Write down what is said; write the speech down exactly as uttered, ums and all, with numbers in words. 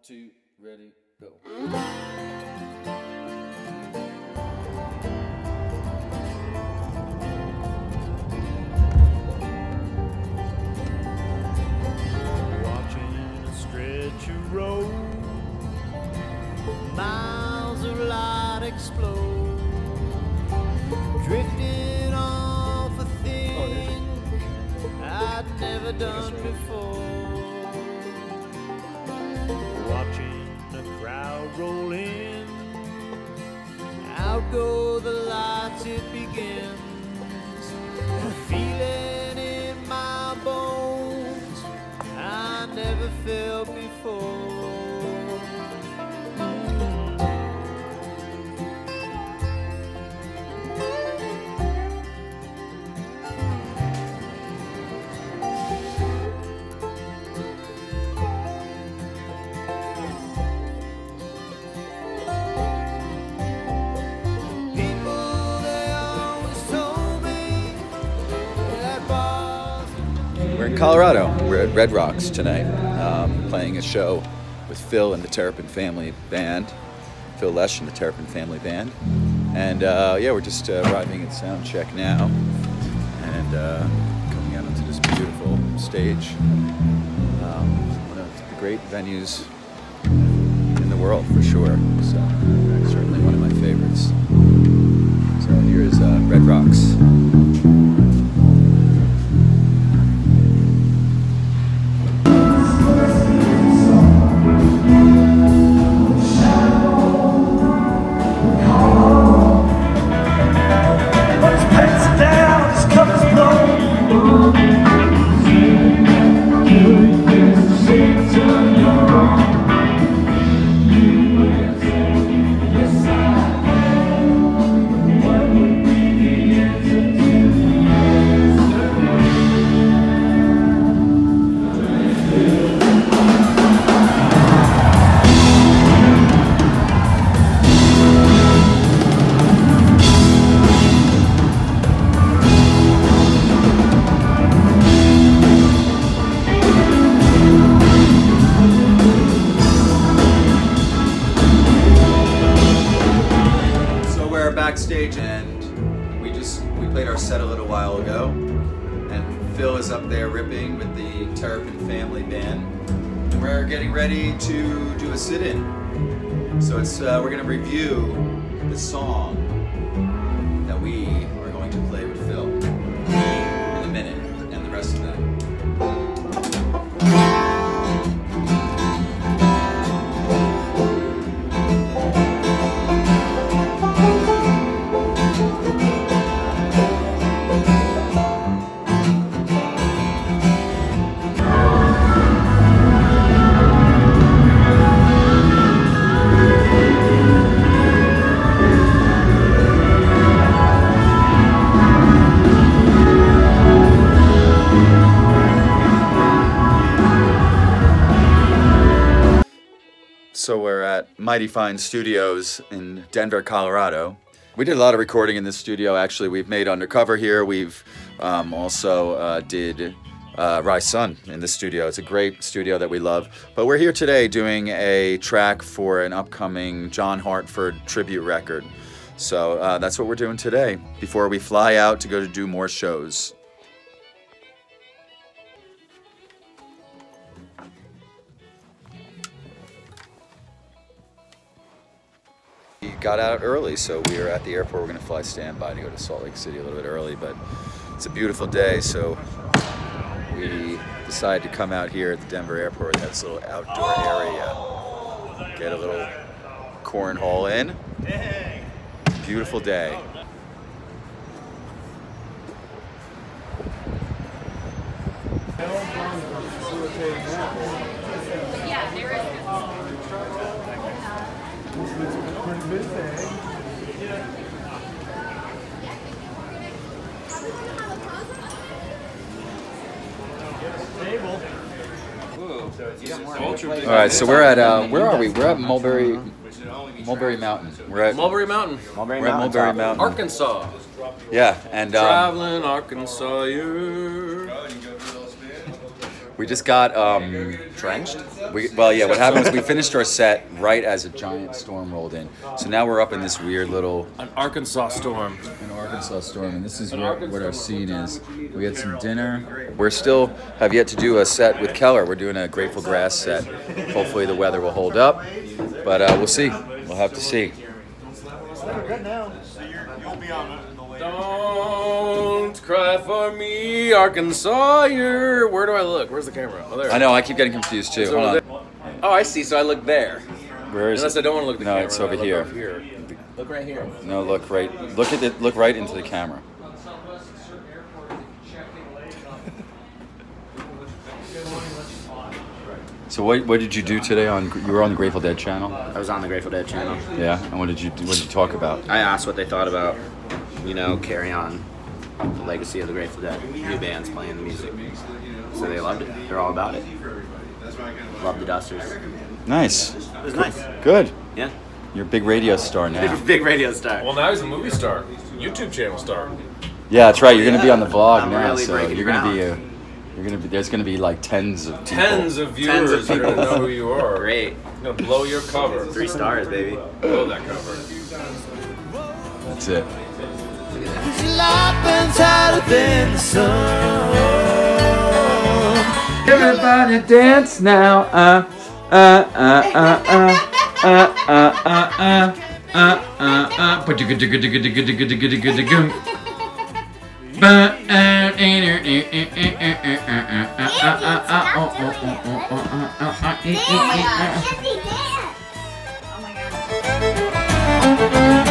two, ready, go. Watching a stretch of road, miles of light explode, drifting off a thing I'd never done before. Watching the crowd roll in, out go the lights, it begins. A feeling in my bones I never felt before. We're in Colorado. We're at Red Rocks tonight, um, playing a show with Phil and the Terrapin Family Band, Phil Lesh and the Terrapin Family Band. And uh, yeah, we're just uh, arriving at sound check now and uh, coming out onto this beautiful stage. Um, one of the great venues in the world for sure. So certainly one of my favorites. So here is uh, Red Rocks. Backstage, and we just we played our set a little while ago, and Phil is up there ripping with the Terrapin Family Band, and we're getting ready to do a sit-in. So it's uh, we're going to review the song that we are going to play with Phil in a minute, and the rest of that. So we're at Mighty Fine Studios in Denver, Colorado. We did a lot of recording in this studio. Actually, we've made Undercover here. We've um, also uh, did uh, Rise Sun in this studio. It's a great studio that we love. But we're here today doing a track for an upcoming John Hartford tribute record. So uh, that's what we're doing today before we fly out to go to do more shows. We got out early, so we are at the airport. We're going to fly standby to go to Salt Lake City a little bit early, but it's a beautiful day, so we decided to come out here at the Denver airport. That's a little outdoor area. Get a little cornhole in. It's a beautiful day. Yeah, there is. All right, so we're at uh, where are we? We're at Mulberry Mulberry Mountain. We're at Mulberry Mountain. Mulberry We're at Mulberry Mountain, Arkansas. Yeah, and um, Traveling Arkansas, you. We just got um, Drenched? We, well, yeah, what happened was we finished our set right as a giant storm rolled in. So now we're up in this weird little... An Arkansas storm. An Arkansas storm, and this is where, what our scene is. We had some dinner. We're still have yet to do a set with Keller. We're doing a Grateful Grass set. Hopefully the weather will hold up, but uh, we'll see. We'll have to see. Don't cry for me, Arkansas. You're... Where do I look? Where's the camera? Oh, there. I know, I keep getting confused too. Hold on. Oh, I see. So I look there. Where is Unless it? I don't want to look at the No, camera. it's then I over look here. up here. Look right here. No, look right. Look at it. Look right into the camera. So what what did you do today on? You were on the Grateful Dead channel. I was on the Grateful Dead channel. Yeah. And what did you what did you talk about? I asked what they thought about, you know, carry on the legacy of the Grateful Dead. New bands playing the music. So they loved it. They're all about it. Love the Dusters. Nice. It was nice. Good. Yeah. You're a big radio star now. Big radio star. Well, now he's a movie star. YouTube channel star. Yeah, that's right. You're gonna be on the vlog I'm now, really so breaking you're gonna be a, ground. you're gonna be there's gonna be like tens of people. Tens of viewers Tens of are going to people. know who you are. Great. You're going to blow your cover. Three stars, baby. Blow that cover. That's it. Everybody dance now. Uh, uh, uh, uh, uh, uh, uh, uh, uh, uh, uh, uh. Put your good, good, good, good, good, good, good, good, good, good. But Oh my god.